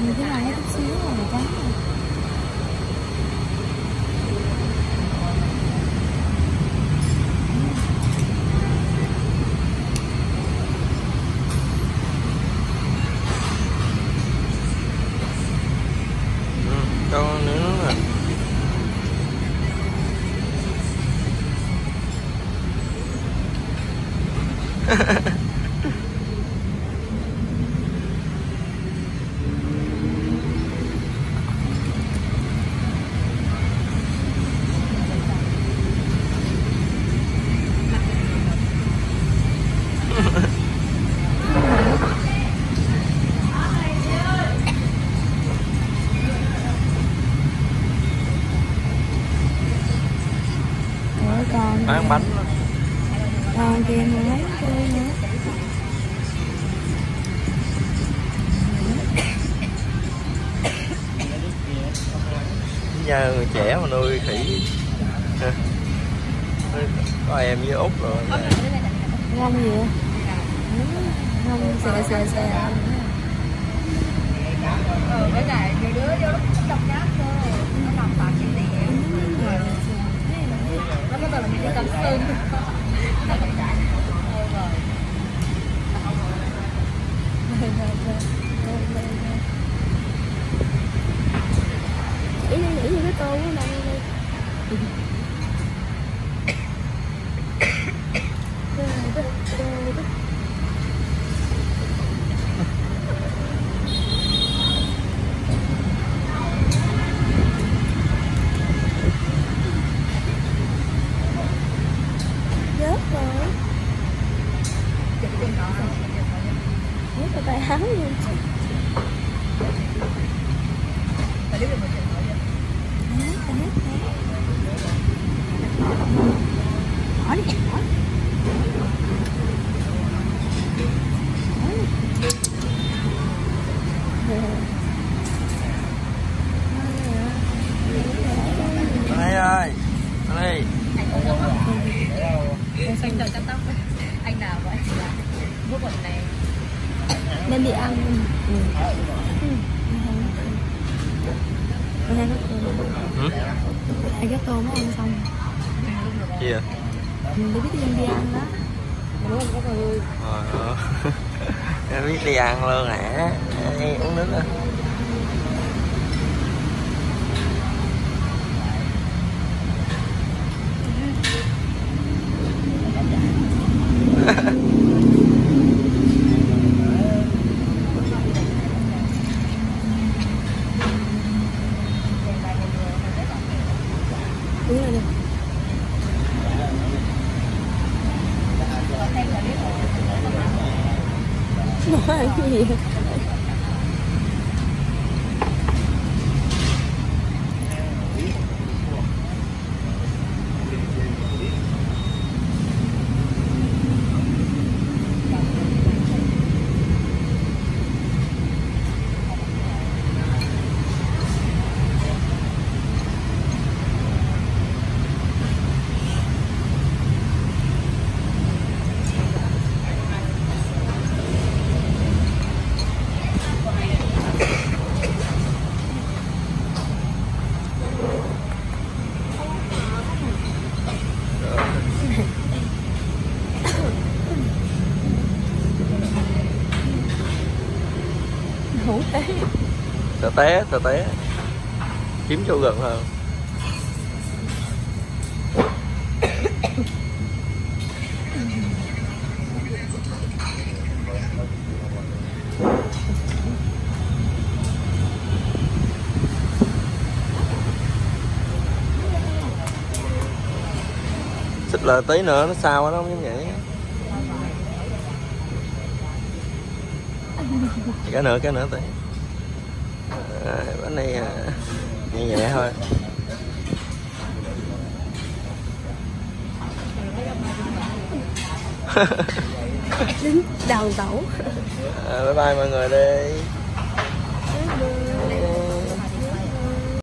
Như thế này chút xíu rồi trắng rồi. Cho nữa rồi. Còn bán bánh đó. Còn kìa mà lấy chơi nữa. Giờ người trẻ mà nuôi khỉ có em với Út rồi. Ngon gì vậy? Ngon xè. Với lại nhiều đứa vô lúc đọc nháp thôi, nó làm tạc cái gì nó có từng đi cầm xương. Nghĩ như cái tô của đây đây. Rớt rồi. Rớt cái tay áo luôn. Hỏi đi, hỏi. Đây ơi, đây. Anh đợi cắt tóc đấy. Anh nào vậy? Bút quần này. Nên đi ăn. Hai cái tô mới ăn xong. Gì vậy? Mình biết đi ăn đó. Em biết đi ăn luôn hả? Đi uống nước á. Uống rồi đi. Nói ăn cái gì vậy? Tè té kiếm chỗ gần hơn. Xích lại tí nữa nó sao nó không giống vậy. Cái nữa tí. Bánh này nhẹ nhẹ thôi. Đứng đầu tẩu. Bye bye mọi người đi.